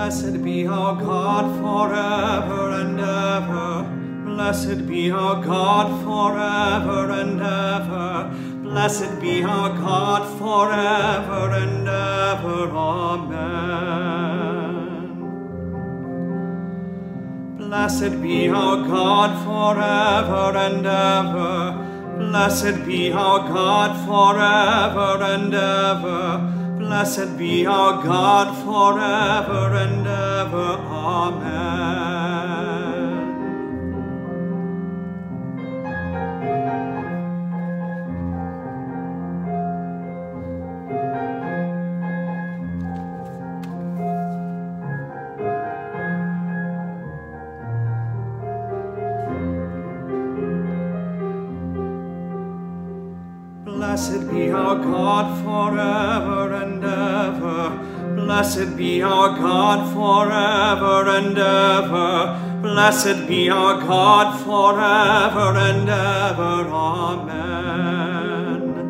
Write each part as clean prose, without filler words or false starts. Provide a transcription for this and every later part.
Blessed be our God forever and ever. Blessed be our God forever and ever. Blessed be our God forever and ever. Amen. Blessed be our God forever and ever. Blessed be our God forever and ever. Blessed be our God forever and ever. Amen. Blessed be our God forever and ever. Blessed be our God forever and ever. Blessed be our God forever and ever. Amen.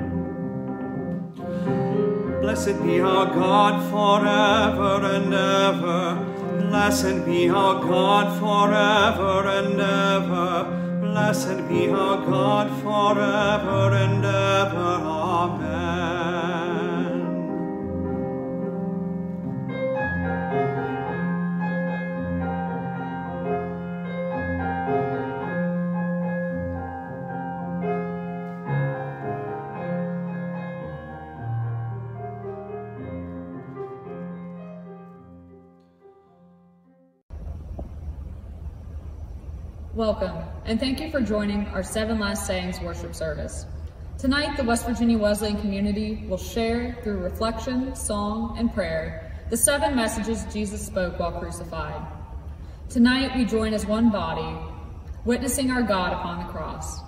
Blessed be our God forever and ever. Blessed be our God forever and ever. Blessed be our God forever and ever. Amen. Welcome, and thank you for joining our 7 Last Sayings worship service. Tonight, the West Virginia Wesleyan community will share, through reflection, song, and prayer, the 7 messages Jesus spoke while crucified. Tonight, we join as one body, witnessing our God upon the cross.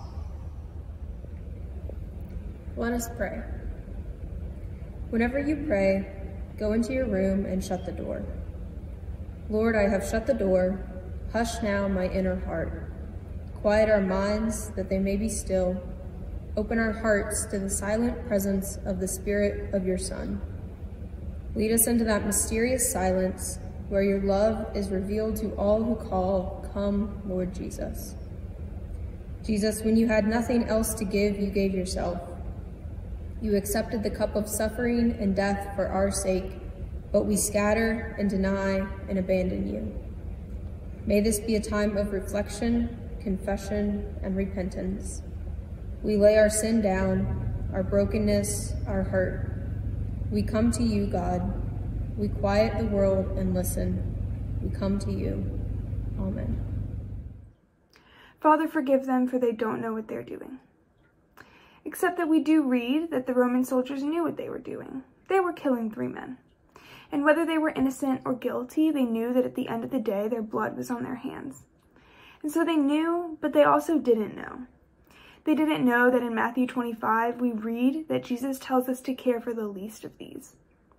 Let us pray. Whenever you pray, go into your room and shut the door. Lord, I have shut the door. Hush now my inner heart. Quiet our minds that they may be still. Open our hearts to the silent presence of the Spirit of your Son. Lead us into that mysterious silence where your love is revealed to all who call, "Come, Lord Jesus." Jesus, when you had nothing else to give, you gave yourself. You accepted the cup of suffering and death for our sake, but we scatter and deny and abandon you. May this be a time of reflection, confession, and repentance. We lay our sin down, our brokenness, our hurt. We come to you, God. We quiet the world and listen. We come to you. Amen. Father, forgive them, for they don't know what they're doing. Except that we do read that the Roman soldiers knew what they were doing. They were killing 3 men. And whether they were innocent or guilty, they knew that at the end of the day, their blood was on their hands. And so they knew, but they also didn't know. They didn't know that in Matthew 25, we read that Jesus tells us to care for the least of these.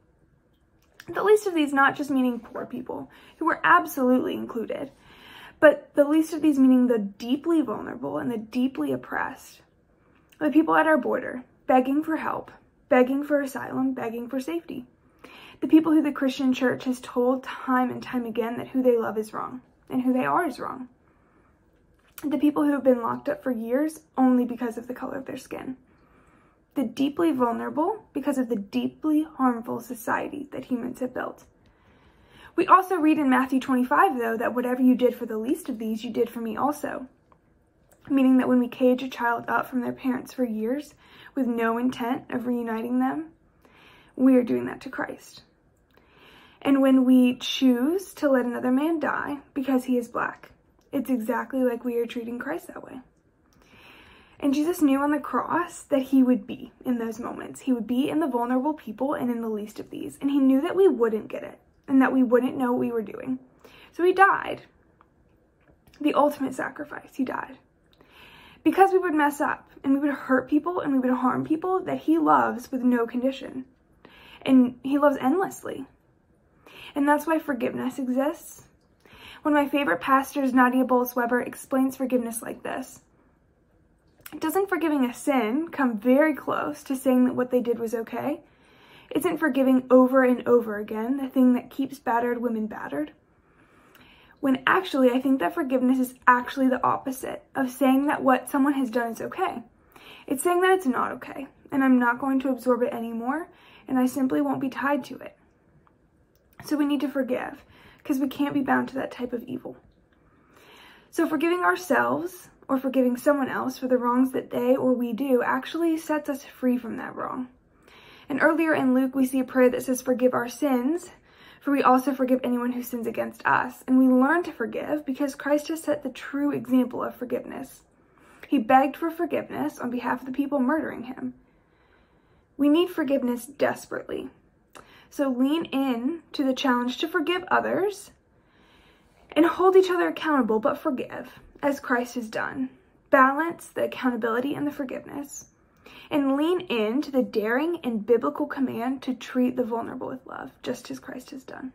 The least of these not just meaning poor people, who were absolutely included, but the least of these meaning the deeply vulnerable and the deeply oppressed. The people at our border, begging for help, begging for asylum, begging for safety. The people who the Christian church has told time and time again that who they love is wrong, and who they are is wrong. The people who have been locked up for years only because of the color of their skin. The deeply vulnerable because of the deeply harmful society that humans have built. We also read in Matthew 25, though, that whatever you did for the least of these, you did for me also. Meaning that when we cage a child up from their parents for years with no intent of reuniting them, we are doing that to Christ. And when we choose to let another man die because he is black, it's exactly like we are treating Christ that way. And Jesus knew on the cross that he would be in those moments. He would be in the vulnerable people and in the least of these. And he knew that we wouldn't get it and that we wouldn't know what we were doing. So he died. The ultimate sacrifice, he died. Because we would mess up and we would hurt people and we would harm people that he loves with no condition. And he loves endlessly. And that's why forgiveness exists. One of my favorite pastors, Nadia Bolz-Weber, explains forgiveness like this. Doesn't forgiving a sin come very close to saying that what they did was okay? Isn't forgiving over and over again the thing that keeps battered women battered? When actually, I think that forgiveness is actually the opposite of saying that what someone has done is okay. It's saying that it's not okay, and I'm not going to absorb it anymore, and I simply won't be tied to it. So we need to forgive, because we can't be bound to that type of evil. So forgiving ourselves or forgiving someone else for the wrongs that they or we do actually sets us free from that wrong. And earlier in Luke, we see a prayer that says, forgive our sins, for we also forgive anyone who sins against us. And we learn to forgive because Christ has set the true example of forgiveness. He begged for forgiveness on behalf of the people murdering him. We need forgiveness desperately. So lean in to the challenge to forgive others and hold each other accountable, but forgive, as Christ has done. Balance the accountability and the forgiveness. And lean in to the daring and biblical command to treat the vulnerable with love, just as Christ has done.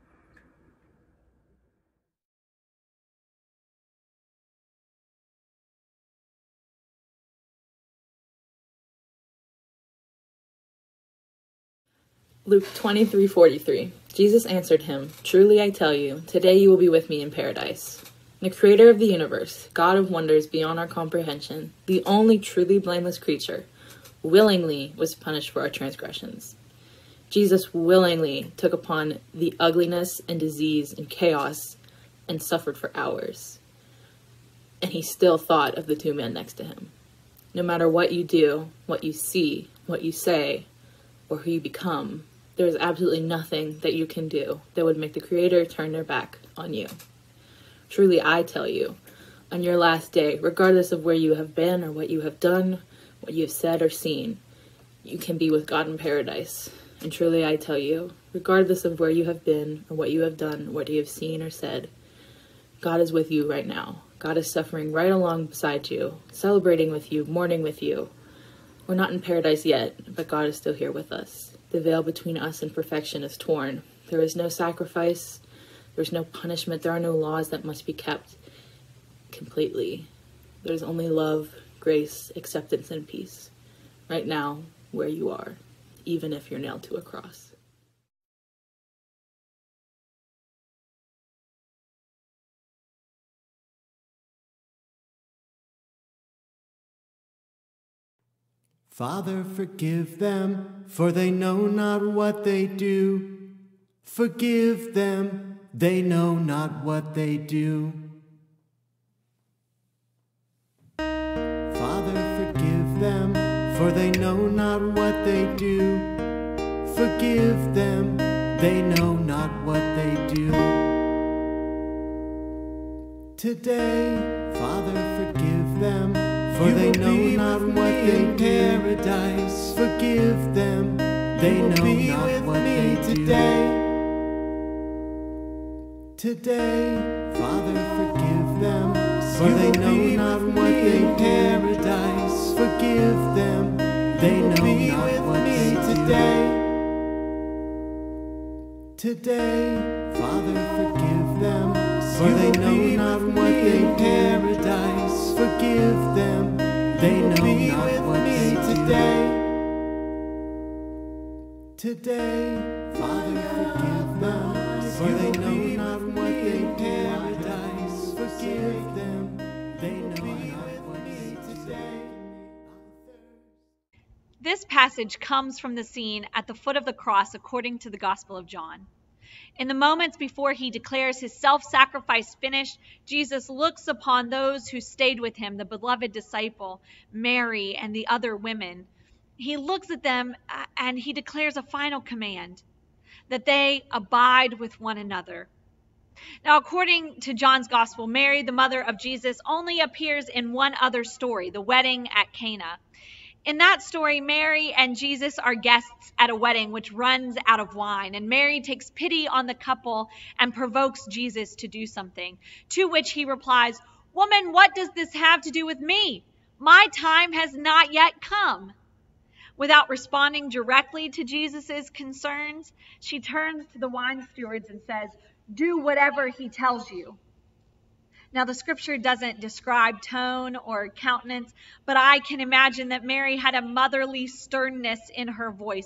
Luke 23:43. Jesus answered him, "Truly I tell you, today you will be with me in paradise." The creator of the universe, God of wonders beyond our comprehension, the only truly blameless creature, willingly was punished for our transgressions. Jesus willingly took upon the ugliness and disease and chaos and suffered for hours. And he still thought of the two men next to him. No matter what you do, what you see, what you say, or who you become, there is absolutely nothing that you can do that would make the Creator turn their back on you. Truly, I tell you, on your last day, regardless of where you have been or what you have done, what you have said or seen, you can be with God in paradise. And truly, I tell you, regardless of where you have been or what you have done, what you have seen or said, God is with you right now. God is suffering right alongside you, celebrating with you, mourning with you. We're not in paradise yet, but God is still here with us. The veil between us and perfection is torn. There is no sacrifice. There's no punishment. There are no laws that must be kept completely. There's only love, grace, acceptance, and peace. Right now, where you are, even if you're nailed to a cross. Father, forgive them, for they know not what they do. Forgive them, they know not what they do. Father, forgive them, for they know not what they do. Forgive them, they know not what they do. Today, Father, forgive them, for they know not what they do. Paradise, forgive them, they know not what they do. Today, Father, forgive them, for they know not what they do. Paradise, forgive them, they know not what they do. Today, Father, forgive them, for they know not what they do. Paradise, forgive them, they know not what they do. Today, Father, forgive them, for they know not what they do. Paradise, forgive them, they know not what they do. This passage comes from the scene at the foot of the cross according to the Gospel of John. In the moments before he declares his self-sacrifice finished, Jesus looks upon those who stayed with him, the beloved disciple, Mary, and the other women. He looks at them and he declares a final command, that they abide with one another. Now, according to John's Gospel, Mary, the mother of Jesus, only appears in one other story, the wedding at Cana. In that story, Mary and Jesus are guests at a wedding which runs out of wine, and Mary takes pity on the couple and provokes Jesus to do something, to which he replies, "Woman, what does this have to do with me? My time has not yet come." Without responding directly to Jesus's concerns, she turns to the wine stewards and says, "Do whatever he tells you." Now, the scripture doesn't describe tone or countenance, but I can imagine that Mary had a motherly sternness in her voice.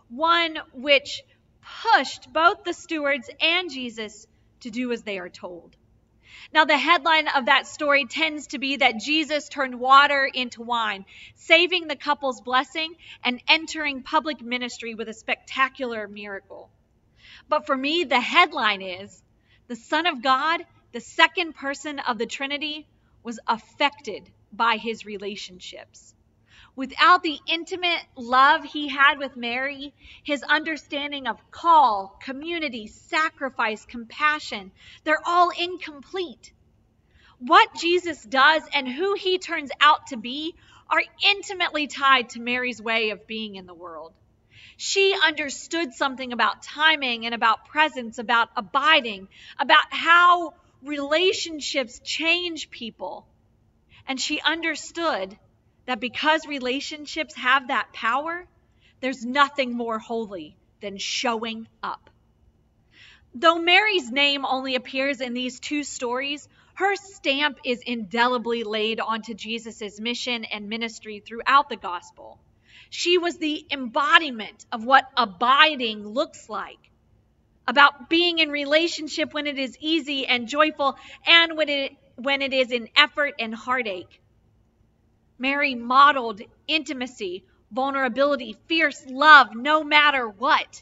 one which pushed both the stewards and Jesus to do as they are told. Now, the headline of that story tends to be that Jesus turned water into wine, saving the couple's blessing and entering public ministry with a spectacular miracle. But for me, the headline is the Son of God, the second person of the Trinity, was affected by his relationships. Without the intimate love he had with Mary, his understanding of call, community, sacrifice, compassion, they're all incomplete. What Jesus does and who he turns out to be are intimately tied to Mary's way of being in the world. She understood something about timing and about presence, about abiding, about how relationships change people. And she understood that because relationships have that power, there's nothing more holy than showing up. Though Mary's name only appears in these two stories, her stamp is indelibly laid onto Jesus' mission and ministry throughout the gospel. She was the embodiment of what abiding looks like, about being in relationship when it is easy and joyful, and when it is in effort and heartache. Mary modeled intimacy, vulnerability, fierce love, no matter what.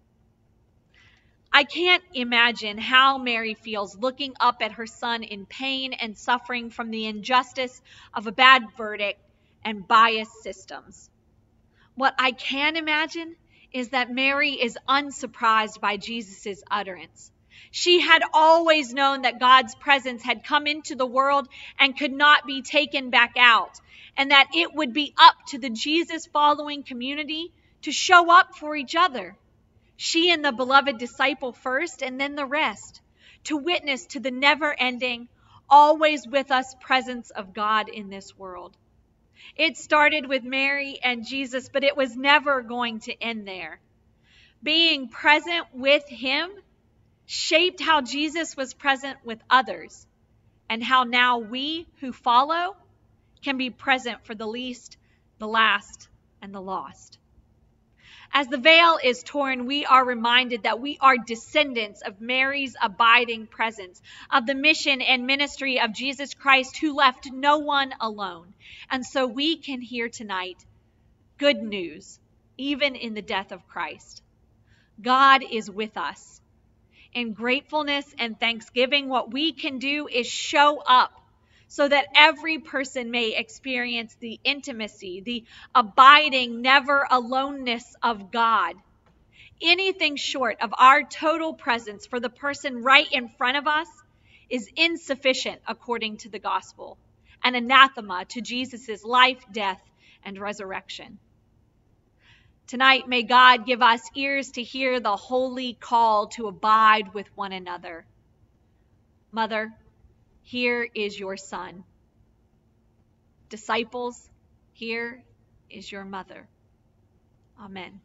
I can't imagine how Mary feels looking up at her son in pain and suffering from the injustice of a bad verdict and biased systems. What I can imagine is that Mary is unsurprised by Jesus' utterance. She had always known that God's presence had come into the world and could not be taken back out, and that it would be up to the Jesus-following community to show up for each other. She and the beloved disciple first, and then the rest, to witness to the never-ending, always with us presence of God in this world. It started with Mary and Jesus, but it was never going to end there. Being present with him shaped how Jesus was present with others, and how now we who follow can be present for the least, the last, and the lost. As the veil is torn, we are reminded that we are descendants of Mary's abiding presence, of the mission and ministry of Jesus Christ, who left no one alone. And so we can hear tonight good news, even in the death of Christ. God is with us. In gratefulness and thanksgiving, what we can do is show up so that every person may experience the intimacy, the abiding, never aloneness of God. Anything short of our total presence for the person right in front of us is insufficient according to the gospel, and anathema to Jesus' life, death, and resurrection. Tonight, may God give us ears to hear the holy call to abide with one another. Mother, here is your son. Disciples, here is your mother. Amen.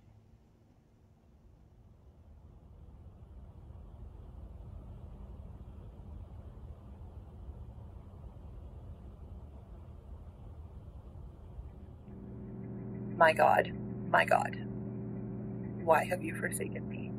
My God, why have you forsaken me?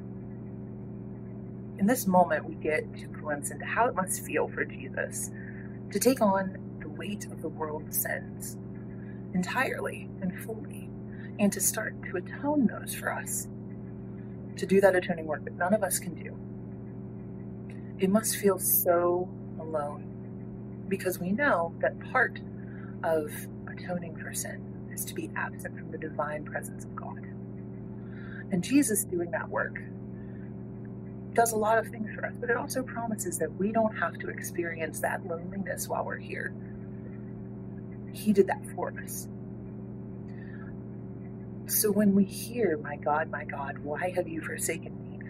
In this moment, we get to glimpse into how it must feel for Jesus to take on the weight of the world's sins entirely and fully, and to start to atone those for us, to do that atoning work that none of us can do. It must feel so alone, because we know that part of atoning for sin is to be absent from the divine presence of God. And Jesus doing that work does a lot of things for us, but it also promises that we don't have to experience that loneliness while we're here. He did that for us. So when we hear, my God, why have you forsaken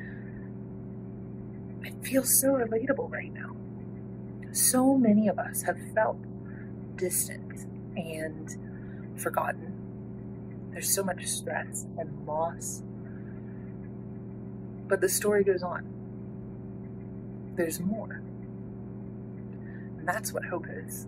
me? It feels so relatable right now. So many of us have felt distant and forgotten. There's so much stress and loss. But the story goes on. There's more. And that's what hope is.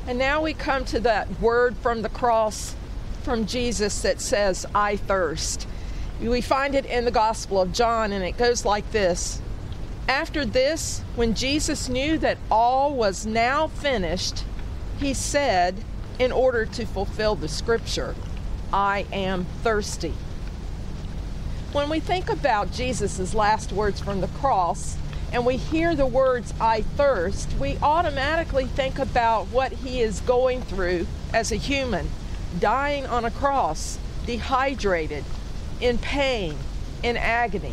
And now we come to that word from the cross from Jesus that says, I thirst. We find it in the Gospel of John, and it goes like this. After this, when Jesus knew that all was now finished, he said, in order to fulfill the scripture, I am thirsty. When we think about Jesus' last words from the cross, and we hear the words, I thirst, we automatically think about what he is going through as a human, dying on a cross, dehydrated, in pain, in agony.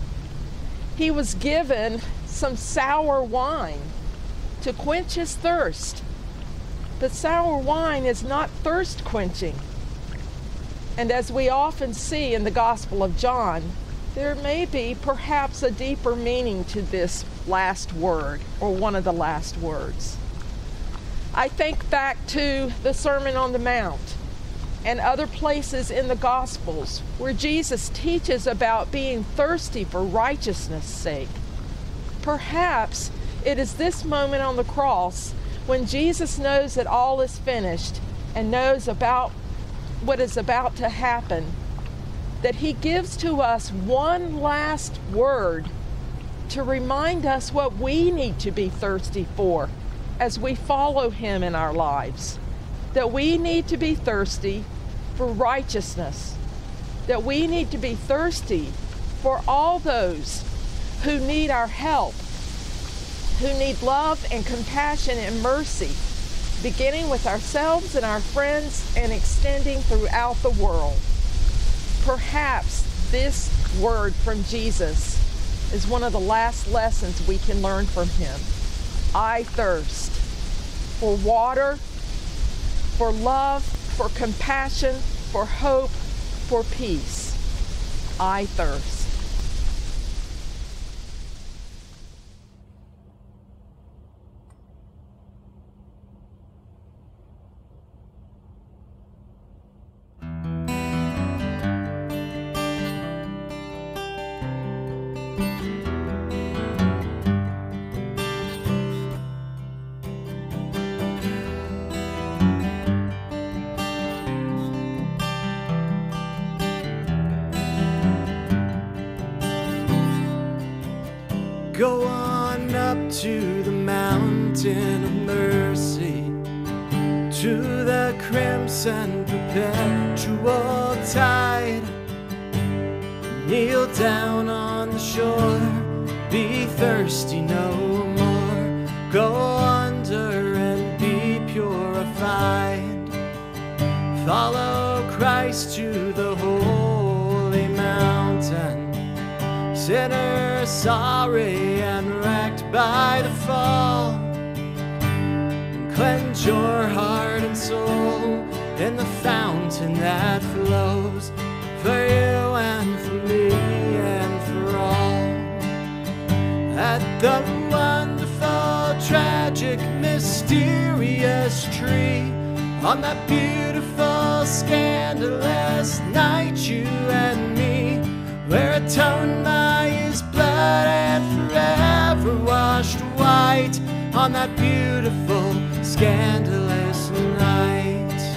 He was given some sour wine to quench his thirst. But sour wine is not thirst quenching. And as we often see in the Gospel of John, there may be perhaps a deeper meaning to this last word, or one of the last words. I think back to the Sermon on the Mount and other places in the Gospels where Jesus teaches about being thirsty for righteousness' sake. Perhaps it is this moment on the cross when Jesus knows that all is finished and knows about what is about to happen, that he gives to us one last word to remind us what we need to be thirsty for as we follow him in our lives. That we need to be thirsty for righteousness. That we need to be thirsty for all those who need our help, who need love and compassion and mercy, beginning with ourselves and our friends and extending throughout the world. Perhaps this word from Jesus is one of the last lessons we can learn from him. I thirst for water, for love, for compassion, for hope, for peace. I thirst. Go on up to the mountain of mercy, to the crimson perpetual tide. Kneel down on the shore, be thirsty no more. Go under and be purified. Follow Christ to the holy mountain. Sinner sorry and wrecked by the fall, cleanse your heart and soul in the fountain that flows for you and for me and for all. At the wonderful, tragic, mysterious tree, on that beautiful, scandalous night, you and me were atoned by his blood and forever washed white. On that beautiful, scandalous night.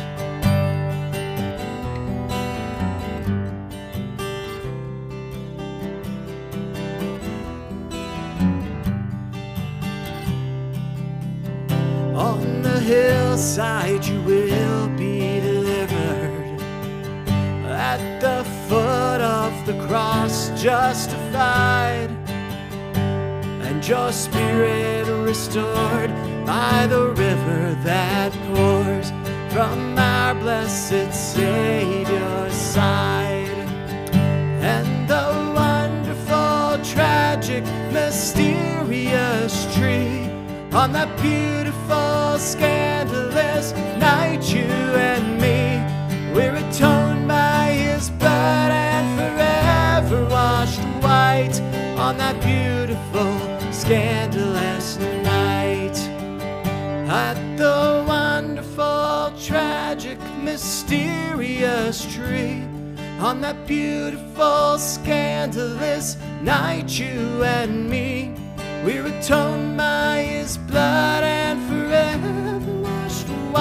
On the hillside you will be delivered, at the foot of the cross justified, and your spirit restored by the river that pours from our blessed Savior's side. And the wonderful, tragic, mysterious tree, on that beautiful, scandalous night, you and me, we're atoned by his blood and forever washed white. On that beautiful, scandalous night. At the wonderful, tragic, mysterious tree, on that beautiful, scandalous night, you and me, we're atoned by his blood and forever washed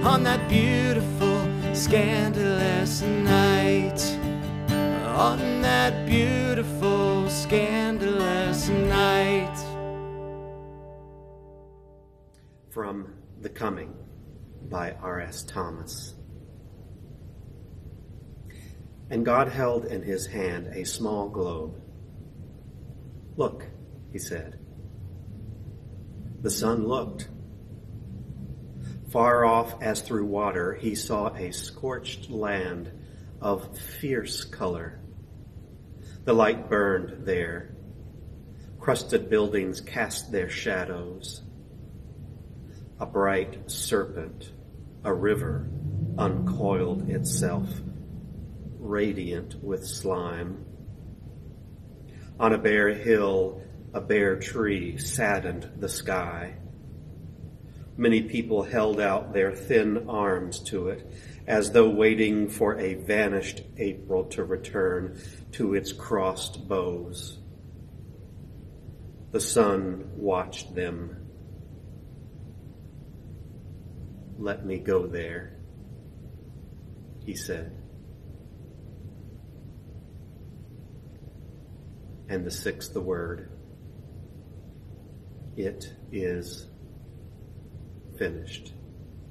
on that beautiful, scandalous night. On that beautiful, scandalous night. From The Coming by R.S. Thomas. And God held in his hand a small globe. Look, he said. The son looked. Far off as through water, he saw a scorched land of fierce color. The light burned there. Crusted buildings cast their shadows. A bright serpent, a river, uncoiled itself, radiant with slime. On a bare hill, a bare tree saddened the sky. Many people held out their thin arms to it, as though waiting for a vanished April to return to its crossed bows. The sun watched them. Let me go there, he said. And the sixth word, it is finished.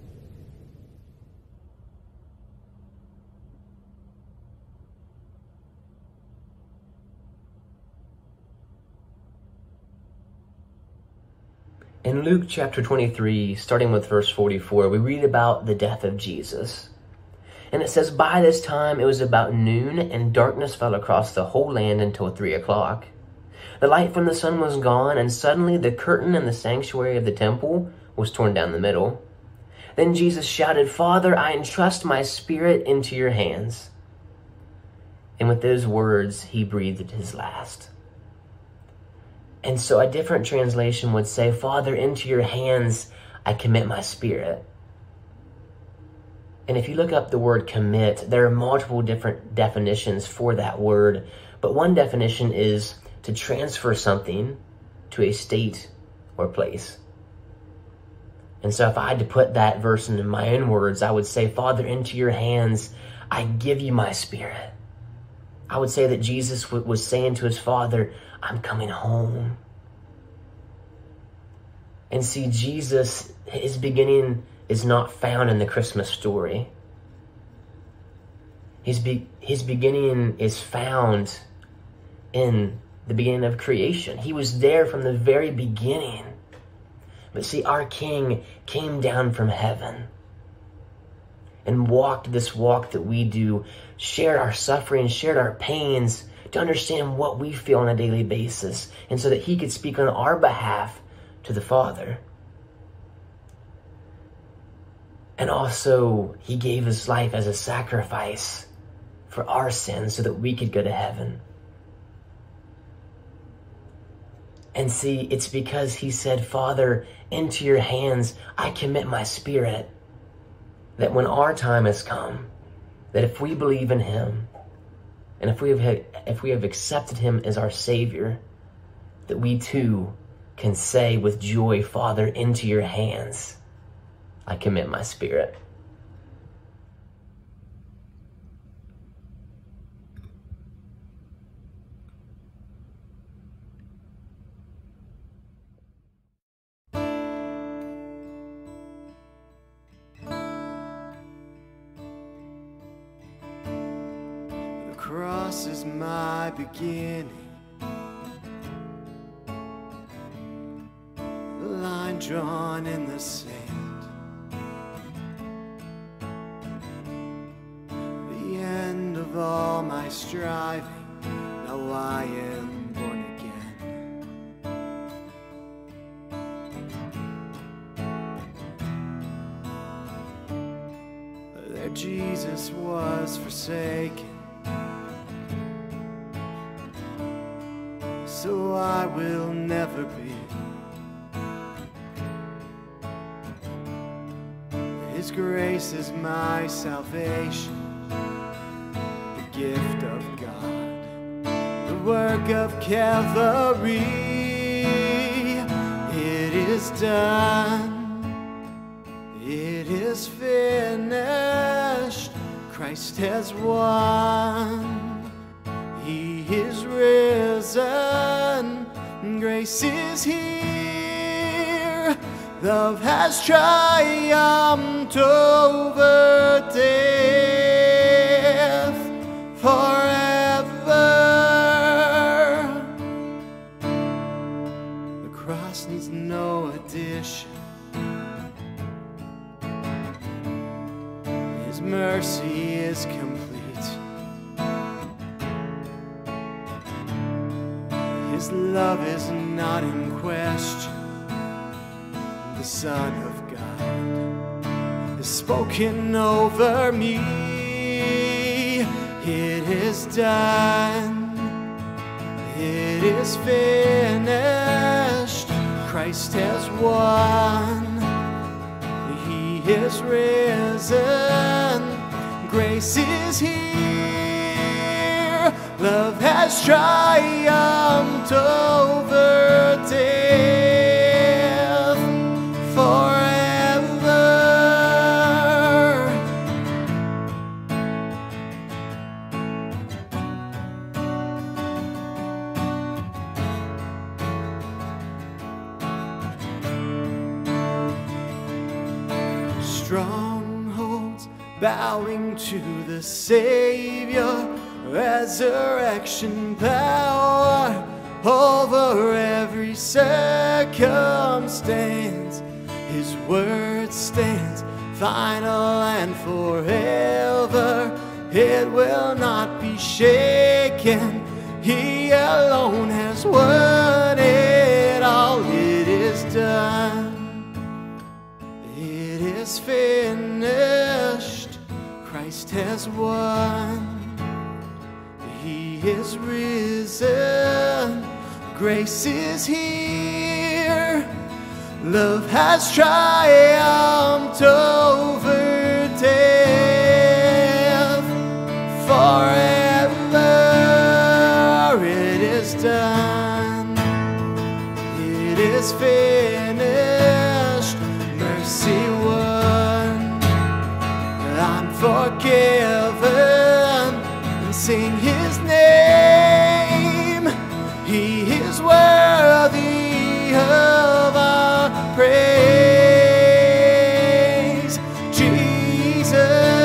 In Luke chapter 23, starting with verse 44, we read about the death of Jesus. And it says, by this time it was about noon, and darkness fell across the whole land until 3 o'clock. The light from the sun was gone, and suddenly the curtain in the sanctuary of the temple was torn down the middle. Then Jesus shouted, Father, I entrust my spirit into your hands. And with those words, he breathed his last. And so a different translation would say, Father, into your hands I commit my spirit. And if you look up the word commit, there are multiple different definitions for that word. But one definition is to transfer something to a state or place. And so if I had to put that verse into my own words, I would say, Father, into your hands I give you my spirit. I would say that Jesus was saying to his Father, I'm coming home. And see, Jesus, his beginning is not found in the Christmas story. His beginning is found in the beginning of creation. He was there from the very beginning. But see, our King came down from heaven and walked this walk that we do, shared our suffering, shared our pains, to understand what we feel on a daily basis, and so that he could speak on our behalf to the Father. And also, he gave his life as a sacrifice for our sins so that we could go to heaven. And see, it's because he said, Father, into your hands I commit my spirit, that when our time has come, that if we believe in him, and if we have accepted him as our Savior, that we too can say with joy, Father, into your hands I commit my spirit. The cross is my beginning. The line drawn in the sand. The end of all my striving. Now I am born again. There Jesus was forsaken, so I will never be. His grace is my salvation, the gift of God, the work of Calvary. It is done, it is is finished. Christ has won. He is risen. Grace is here. Love has triumphed over death forever. The cross needs no addition. His mercy is complete. His love is not in question. The Son of God has spoken over me. It is done. It is finished. Christ has won. He is risen. Grace is here. Love has triumphed over death forever. Strongholds bowing to the Savior. Resurrection power over every circumstance. His word stands final and forever. It will not be shaken. He alone has won it all. It is done. It is finished. Christ has won. He is risen. Grace is here. Love has triumphed over death forever. It is done. It is finished. Mercy won. I'm forgiven. Sing His name. He is worthy of our praise. Jesus.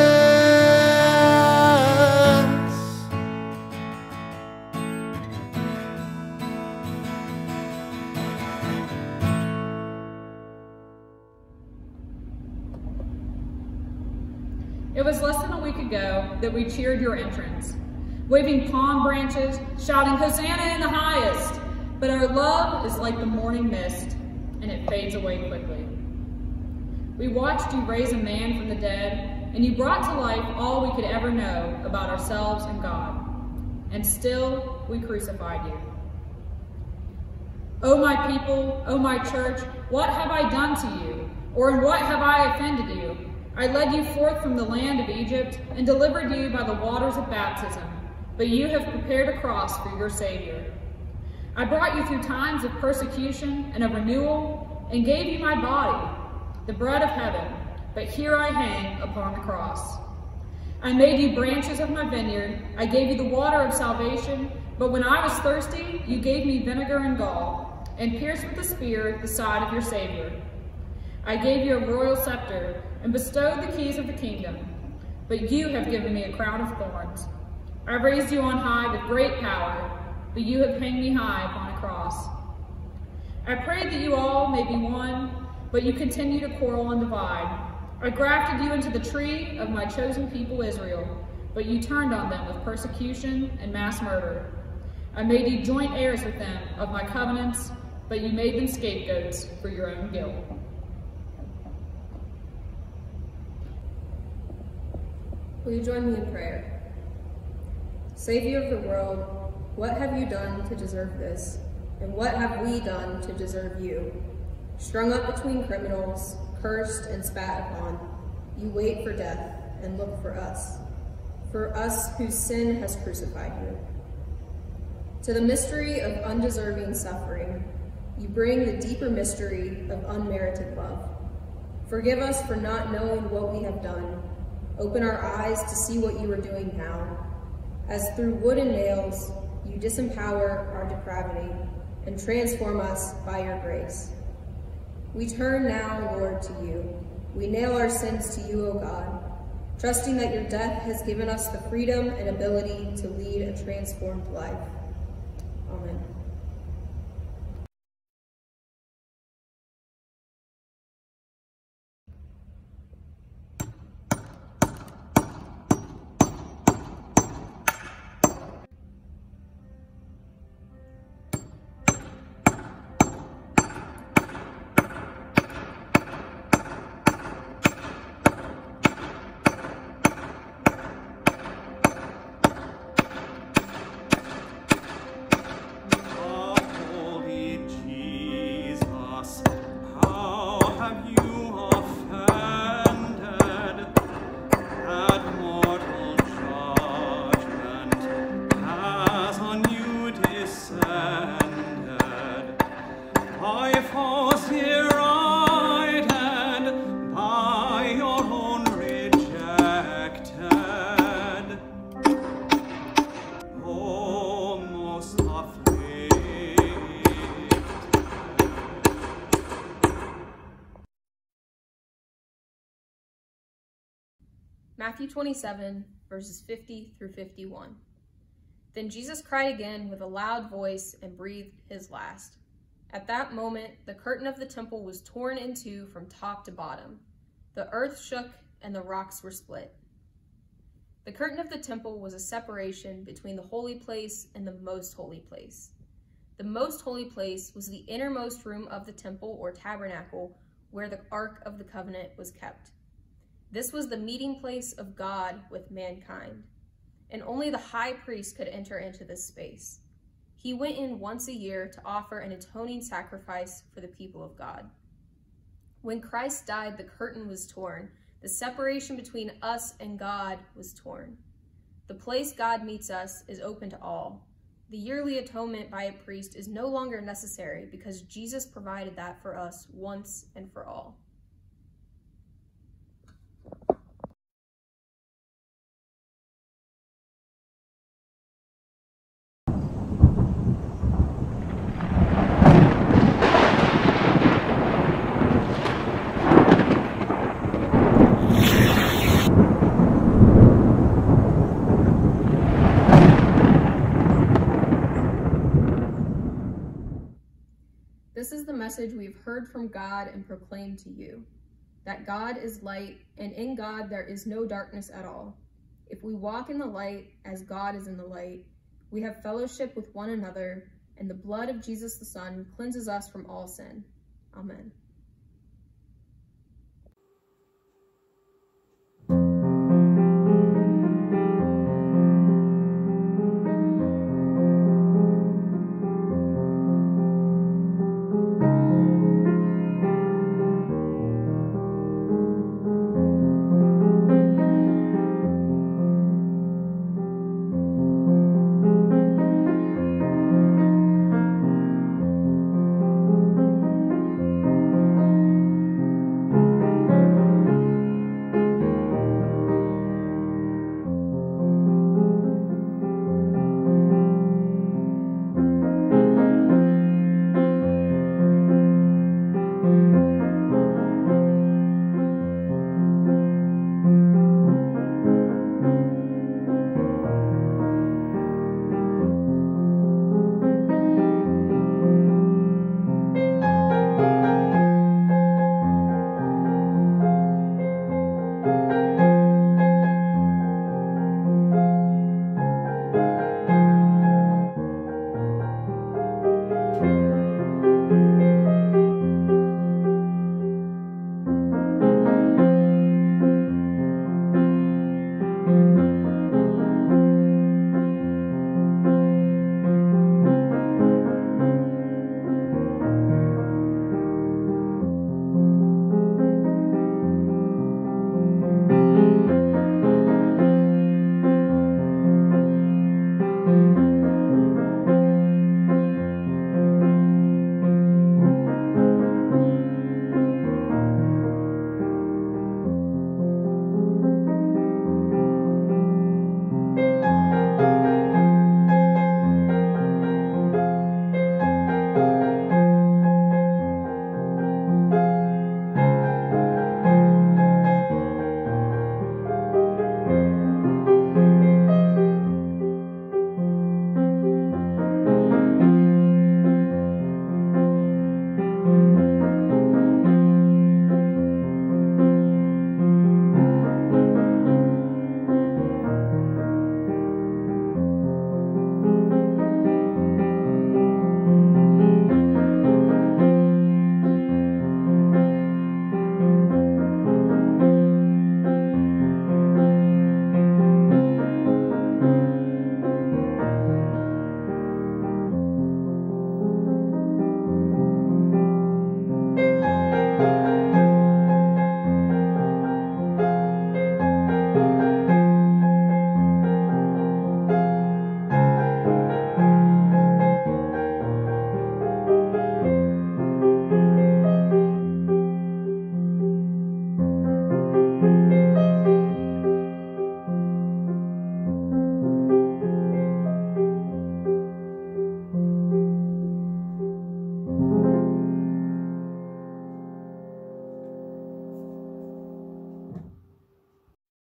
It was less than a week ago that we cheered your entrance, waving palm branches, shouting, "Hosanna in the highest!" But our love is like the morning mist, and it fades away quickly. We watched you raise a man from the dead, and you brought to life all we could ever know about ourselves and God. And still, we crucified you. O my people, O my church, what have I done to you? Or in what have I offended you? I led you forth from the land of Egypt and delivered you by the waters of baptism, but you have prepared a cross for your Savior. I brought you through times of persecution and of renewal and gave you my body, the bread of heaven, but here I hang upon the cross. I made you branches of my vineyard. I gave you the water of salvation, but when I was thirsty, you gave me vinegar and gall, and pierced with the spear the side of your Savior. I gave you a royal scepter and bestowed the keys of the kingdom, but you have given me a crown of thorns. I raised you on high with great power, but you have hanged me high upon a cross. I prayed that you all may be one, but you continue to quarrel and divide. I grafted you into the tree of my chosen people Israel, but you turned on them with persecution and mass murder. I made you joint heirs with them of my covenants, but you made them scapegoats for your own guilt. Will you join me in prayer? Savior of the world, what have you done to deserve this? And what have we done to deserve you? Strung up between criminals, cursed and spat upon, you wait for death and look for us whose sin has crucified you. To the mystery of undeserving suffering, you bring the deeper mystery of unmerited love. Forgive us for not knowing what we have done. Open our eyes to see what you are doing now, as through wood and nails you disempower our depravity and transform us by your grace. We turn now, Lord, to you. We nail our sins to you, O God, trusting that your death has given us the freedom and ability to lead a transformed life. Amen. Matthew 27, verses 50 through 51. Then Jesus cried again with a loud voice and breathed his last. At that moment, the curtain of the temple was torn in two from top to bottom. The earth shook and the rocks were split. The curtain of the temple was a separation between the holy place and the most holy place. The most holy place was the innermost room of the temple or tabernacle where the Ark of the Covenant was kept. This was the meeting place of God with mankind, and only the high priest could enter into this space. He went in once a year to offer an atoning sacrifice for the people of God. When Christ died, the curtain was torn. The separation between us and God was torn. The place God meets us is open to all. The yearly atonement by a priest is no longer necessary because Jesus provided that for us once and for all. This is the message we've heard from God and proclaimed to you, that God is light, and in God there is no darkness at all. If we walk in the light as God is in the light, we have fellowship with one another, and the blood of Jesus the Son cleanses us from all sin. Amen.